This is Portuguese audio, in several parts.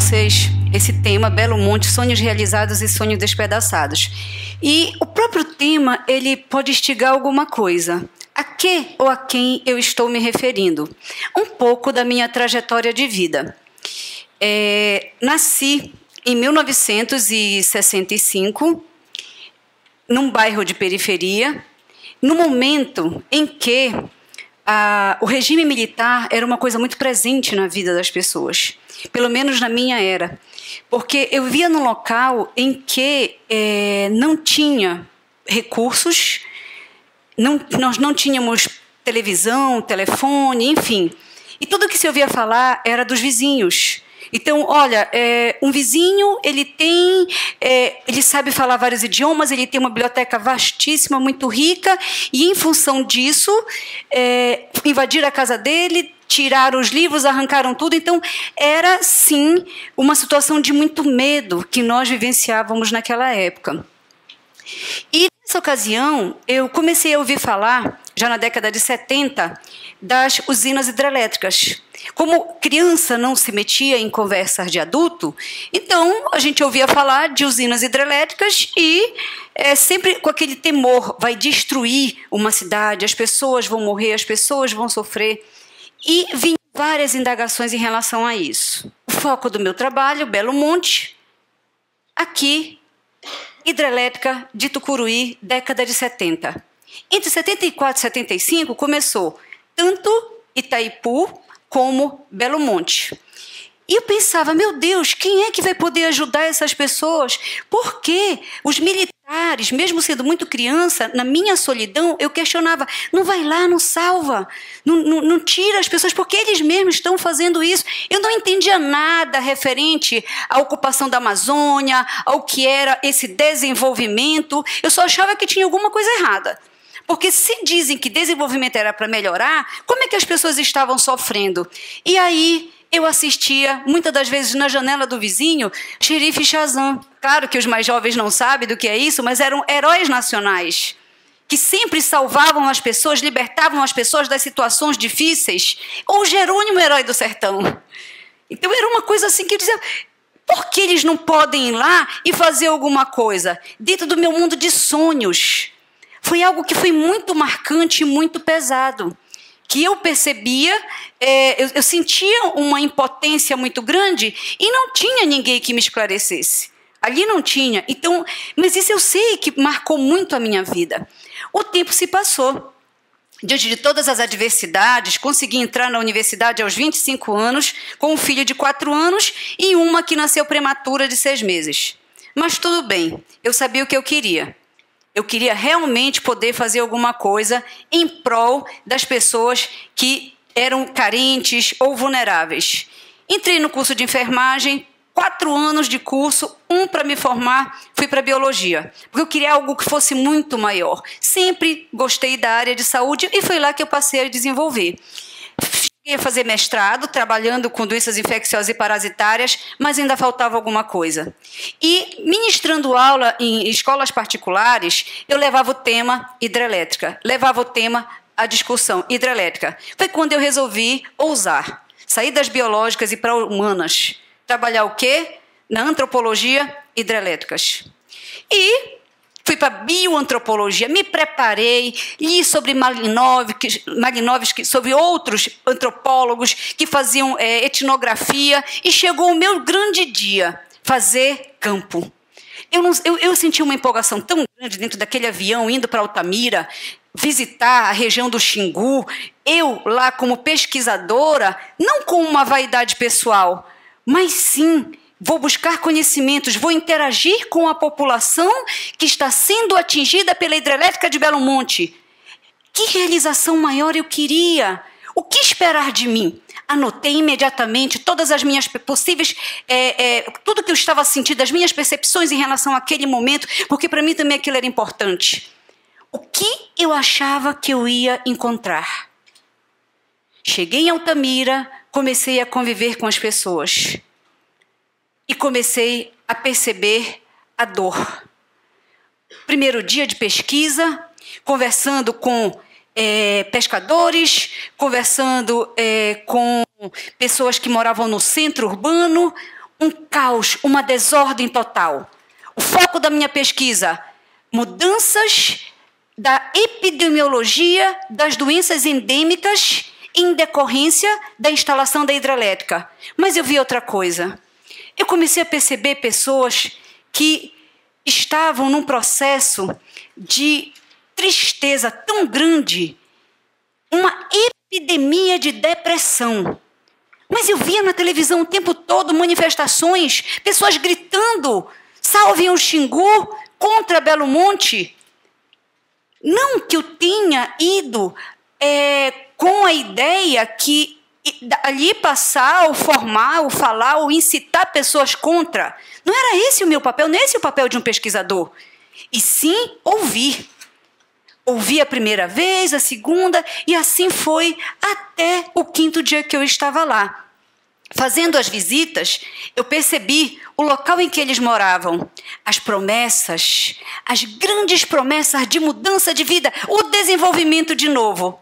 vocês esse tema, Belo Monte, sonhos realizados e sonhos despedaçados. E o próprio tema, ele pode instigar alguma coisa. A que ou a quem eu estou me referindo? Um pouco da minha trajetória de vida. Nasci em 1965, num bairro de periferia, no momento em que o regime militar era uma coisa muito presente na vida das pessoas, pelo menos na minha era, porque eu via num local em que não tinha recursos, nós não tínhamos televisão, telefone, enfim, e tudo que se ouvia falar era dos vizinhos. Então, olha, um vizinho, ele sabe falar vários idiomas, ele tem uma biblioteca vastíssima, muito rica, e em função disso, invadiram a casa dele, tiraram os livros, arrancaram tudo. Então, era, sim, uma situação de muito medo que nós vivenciávamos naquela época. E, nessa ocasião, eu comecei a ouvir falar, já na década de 70, das usinas hidrelétricas. Como criança não se metia em conversas de adulto, então a gente ouvia falar de usinas hidrelétricas e sempre com aquele temor, vai destruir uma cidade, as pessoas vão morrer, as pessoas vão sofrer. E vinham várias indagações em relação a isso. O foco do meu trabalho, Belo Monte, aqui, hidrelétrica de Tucuruí, década de 70. Entre 74 e 75 começou tanto Itaipu como Belo Monte. E eu pensava, meu Deus, quem é que vai poder ajudar essas pessoas? Porque os militares, mesmo sendo muito criança, na minha solidão, eu questionava, não vai lá, não salva, não tira as pessoas, porque eles mesmos estão fazendo isso. Eu não entendia nada referente à ocupação da Amazônia, ao que era esse desenvolvimento, eu só achava que tinha alguma coisa errada. Porque se dizem que desenvolvimento era para melhorar, como é que as pessoas estavam sofrendo? E aí eu assistia, muitas das vezes na janela do vizinho, Xerife Chazan. Claro que os mais jovens não sabem do que é isso, mas eram heróis nacionais, que sempre salvavam as pessoas, libertavam as pessoas das situações difíceis. Ou Jerônimo, herói do sertão. Então era uma coisa assim que eu dizia, por que eles não podem ir lá e fazer alguma coisa? Dentro do meu mundo de sonhos. Foi algo que foi muito marcante e muito pesado, que eu percebia, eu sentia uma impotência muito grande e não tinha ninguém que me esclarecesse. Ali não tinha. Então, mas isso eu sei que marcou muito a minha vida. O tempo se passou. Diante de todas as adversidades, consegui entrar na universidade aos 25 anos, com um filho de 4 anos e uma que nasceu prematura de 6 meses. Mas tudo bem, eu sabia o que eu queria. Eu queria realmente poder fazer alguma coisa em prol das pessoas que eram carentes ou vulneráveis. Entrei no curso de enfermagem, 4 anos de curso, um para me formar, fui para biologia, porque eu queria algo que fosse muito maior. Sempre gostei da área de saúde e foi lá que eu passei a desenvolver. Cheguei a fazer mestrado, trabalhando com doenças infecciosas e parasitárias, mas ainda faltava alguma coisa. E, ministrando aula em escolas particulares, eu levava o tema hidrelétrica, levava o tema a discussão hidrelétrica. Foi quando eu resolvi ousar, sair das biológicas e para humanas. Trabalhar o quê? Na antropologia, hidrelétricas. E fui para bioantropologia, me preparei, li sobre Malinowski, sobre outros antropólogos que faziam etnografia, e chegou o meu grande dia, fazer campo. Eu senti uma empolgação tão grande dentro daquele avião, indo para Altamira, visitar a região do Xingu, eu lá como pesquisadora, não com uma vaidade pessoal, mas sim, vou buscar conhecimentos, vou interagir com a população que está sendo atingida pela hidrelétrica de Belo Monte. Que realização maior eu queria? O que esperar de mim? Anotei imediatamente todas as minhas possíveis, tudo que eu estava sentindo, as minhas percepções em relação àquele momento, porque para mim também aquilo era importante. O que eu achava que eu ia encontrar? Cheguei em Altamira, comecei a conviver com as pessoas. E comecei a perceber a dor. Primeiro dia de pesquisa, conversando com pescadores, conversando com pessoas que moravam no centro urbano, um caos, uma desordem total. O foco da minha pesquisa, mudanças da epidemiologia das doenças endêmicas em decorrência da instalação da hidrelétrica. Mas eu vi outra coisa. Eu comecei a perceber pessoas que estavam num processo de tristeza tão grande, uma epidemia de depressão. Mas eu via na televisão o tempo todo manifestações, pessoas gritando, salvem o Xingu contra Belo Monte. Não que eu tenha ido com a ideia que ali passar, ou formar, ou falar, ou incitar pessoas contra. Não era esse o meu papel, não é esse o papel de um pesquisador. E sim ouvir. Ouvi a primeira vez, a segunda, e assim foi até o 5º dia que eu estava lá. Fazendo as visitas, eu percebi o local em que eles moravam, as promessas, as grandes promessas de mudança de vida, o desenvolvimento de novo.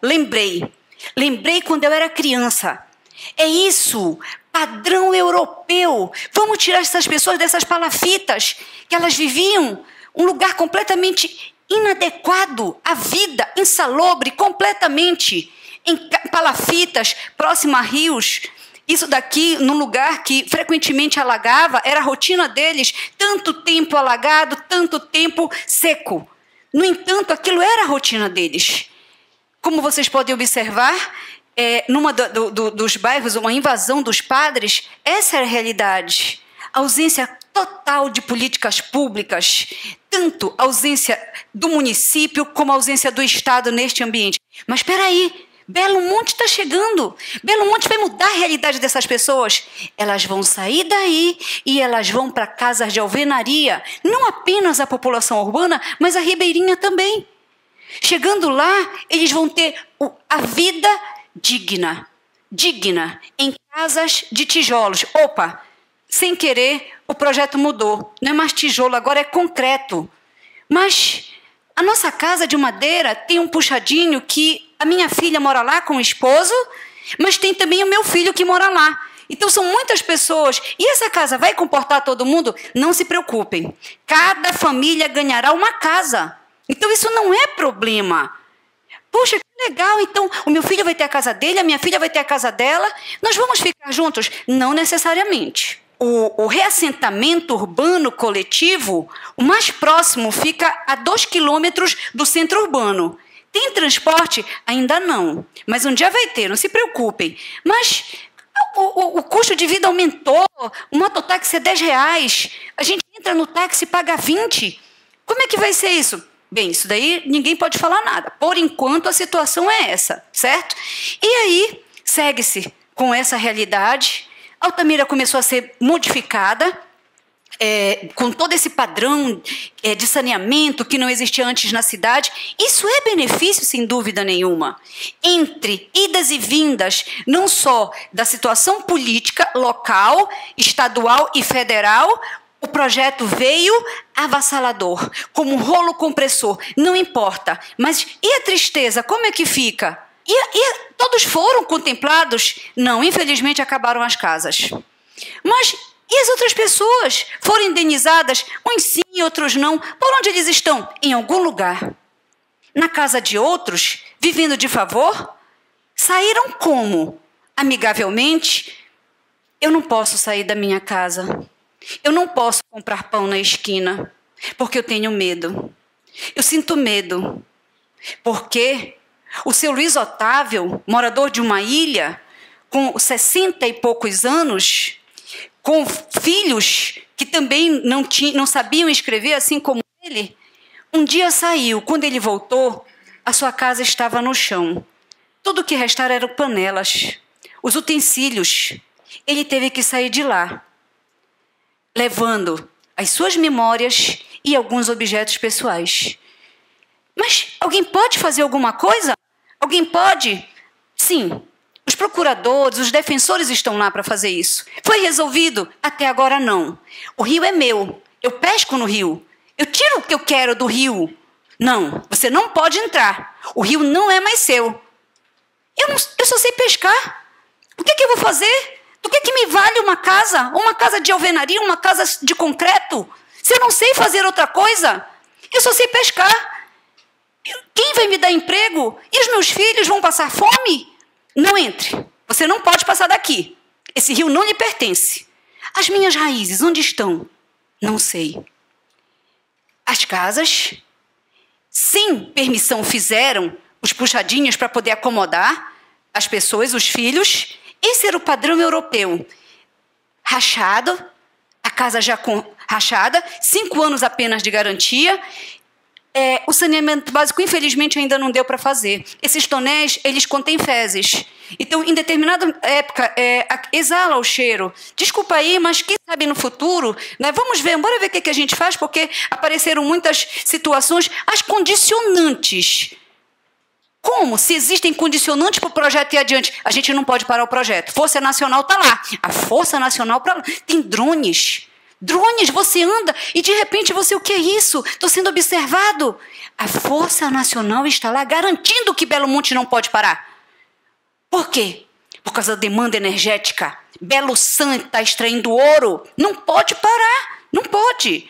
Lembrei quando eu era criança. É isso, padrão europeu. Vamos tirar essas pessoas dessas palafitas, que elas viviam um lugar completamente inadequado à vida, insalubre, completamente, em palafitas, próximo a rios. Isso daqui, num lugar que frequentemente alagava, era a rotina deles, tanto tempo alagado, tanto tempo seco. No entanto, aquilo era a rotina deles. Como vocês podem observar, numa dos bairros, uma invasão dos padres, essa era a realidade. A ausência total de políticas públicas, tanto a ausência do município como a ausência do Estado neste ambiente. Mas espera aí, Belo Monte está chegando. Belo Monte vai mudar a realidade dessas pessoas. Elas vão sair daí e elas vão para casas de alvenaria. Não apenas a população urbana, mas a ribeirinha também. Chegando lá, eles vão ter a vida digna. Digna, em casas de tijolos. Opa, sem querer, o projeto mudou. Não é mais tijolo, agora é concreto. Mas a nossa casa de madeira tem um puxadinho que a minha filha mora lá com o esposo, mas tem também o meu filho que mora lá. Então são muitas pessoas. E essa casa vai comportar todo mundo? Não se preocupem. Cada família ganhará uma casa. Então isso não é problema. Poxa, que legal. Então o meu filho vai ter a casa dele, a minha filha vai ter a casa dela. Nós vamos ficar juntos? Não necessariamente. O reassentamento urbano coletivo, o mais próximo fica a 2 quilômetros do centro urbano. Tem transporte? Ainda não. Mas um dia vai ter, não se preocupem. Mas o custo de vida aumentou. O mototáxi é R$10. A gente entra no táxi e paga 20. Como é que vai ser isso? Bem, isso daí ninguém pode falar nada. Por enquanto, a situação é essa, certo? E aí, segue-se com essa realidade. Altamira começou a ser modificada, com todo esse padrão de saneamento que não existia antes na cidade. Isso é benefício, sem dúvida nenhuma. Entre idas e vindas, não só da situação política local, estadual e federal, o projeto veio avassalador, como um rolo compressor. Não importa, mas e a tristeza, como é que fica? E todos foram contemplados? Não, infelizmente acabaram as casas. Mas e as outras pessoas? Foram indenizadas? Uns sim, outros não. Por onde eles estão? Em algum lugar. Na casa de outros, vivendo de favor? Saíram como? Amigavelmente? Eu não posso sair da minha casa. Eu não posso comprar pão na esquina, porque eu tenho medo. Eu sinto medo, porque o seu Luiz Otávio, morador de uma ilha, com 60 e poucos anos, com filhos que também não sabiam escrever, assim como ele, um dia saiu. Quando ele voltou, a sua casa estava no chão. Tudo o que restara eram panelas, os utensílios. Ele teve que sair de lá, levando as suas memórias e alguns objetos pessoais. Mas alguém pode fazer alguma coisa? Alguém pode? Sim. Os procuradores, os defensores estão lá para fazer isso. Foi resolvido? Até agora não. O rio é meu. Eu pesco no rio. Eu tiro o que eu quero do rio. Não, você não pode entrar. O rio não é mais seu. Eu só sei pescar. O que eu vou fazer? Do que me vale uma casa? Uma casa de alvenaria, uma casa de concreto? Se eu não sei fazer outra coisa, eu só sei pescar. Quem vai me dar emprego? E os meus filhos vão passar fome? Não entre. Você não pode passar daqui. Esse rio não lhe pertence. As minhas raízes, onde estão? Não sei. As casas, sem permissão, fizeram os puxadinhos para poder acomodar as pessoas, os filhos. Esse era o padrão europeu. Rachado, a casa já rachada, 5 anos apenas de garantia. O saneamento básico, infelizmente, ainda não deu para fazer. Esses tonéis, eles contêm fezes. Então, em determinada época, exala o cheiro. Desculpa aí, mas quem sabe no futuro, né? Vamos ver, bora ver o que a gente faz, porque apareceram muitas situações. As condicionantes. Como? Se existem condicionantes para o projeto ir adiante, a gente não pode parar o projeto. Força Nacional está lá. A Força Nacional está lá. Tem drones. Drones, você anda e de repente você, o que é isso? Estou sendo observado. A Força Nacional está lá garantindo que Belo Monte não pode parar. Por quê? Por causa da demanda energética. Belo Santo está extraindo ouro. Não pode parar. Não pode.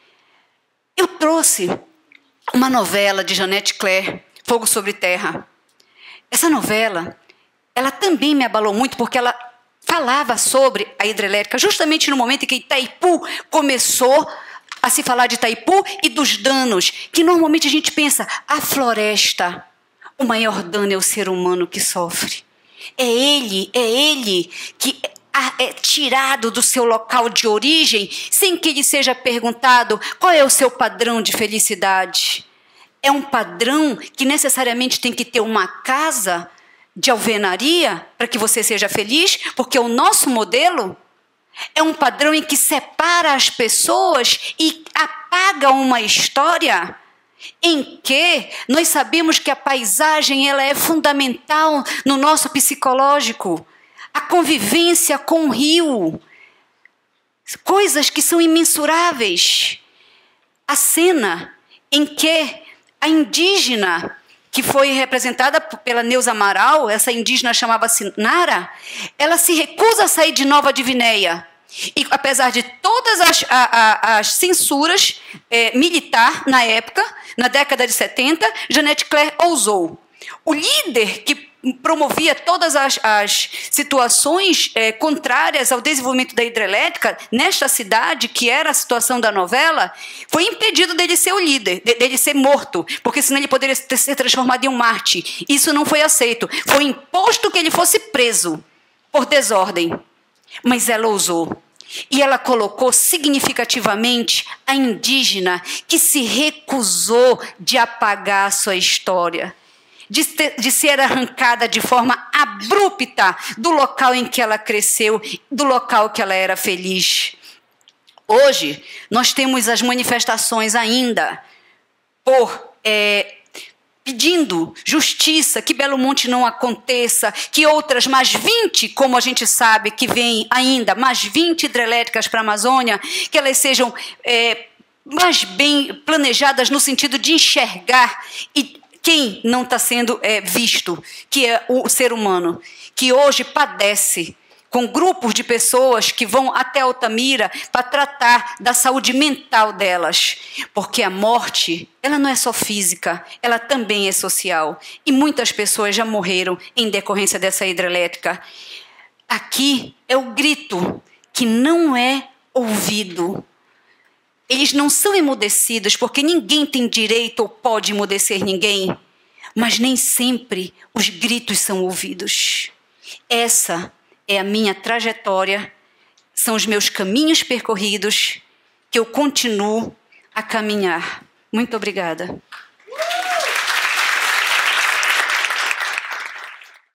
Eu trouxe uma novela de Jeanette Claire, Fogo sobre Terra. Essa novela, ela também me abalou muito porque ela falava sobre a hidrelétrica justamente no momento em que Itaipu começou a se falar de Itaipu e dos danos, que normalmente a gente pensa, a floresta, o maior dano é o ser humano que sofre. É ele que é tirado do seu local de origem sem que lhe seja perguntado qual é o seu padrão de felicidade. É um padrão que necessariamente tem que ter uma casa de alvenaria para que você seja feliz, porque o nosso modelo é um padrão em que separa as pessoas e apaga uma história em que nós sabemos que a paisagem ela é fundamental no nosso psicológico. A convivência com o rio, coisas que são imensuráveis. A cena em que a indígena, que foi representada pela Neuza Amaral, essa indígena chamava-se Nara, ela se recusa a sair de Nova Divinéia. E apesar de todas as censuras militar na época, na década de 70, Jeanette Claire ousou. O líder que promovia todas as situações contrárias ao desenvolvimento da hidrelétrica nesta cidade, que era a situação da novela, foi impedido dele ser o líder, dele ser morto, porque senão ele poderia ser transformado em um mártir. Isso não foi aceito. Foi imposto que ele fosse preso por desordem. Mas ela ousou. E ela colocou significativamente a indígena que se recusou de apagar a sua história, de ser arrancada de forma abrupta do local em que ela cresceu, do local que ela era feliz. Hoje, nós temos as manifestações ainda pedindo justiça, que Belo Monte não aconteça, que outras mais 20, como a gente sabe que vem ainda, mais 20 hidrelétricas para a Amazônia, que elas sejam mais bem planejadas no sentido de enxergar e quem não está sendo visto, que é o ser humano, que hoje padece com grupos de pessoas que vão até Altamira para tratar da saúde mental delas. Porque a morte, ela não é só física, ela também é social. E muitas pessoas já morreram em decorrência dessa hidrelétrica. Aqui é o grito que não é ouvido. Eles não são emudecidos, porque ninguém tem direito ou pode emudecer ninguém. Mas nem sempre os gritos são ouvidos. Essa é a minha trajetória, são os meus caminhos percorridos, que eu continuo a caminhar. Muito obrigada.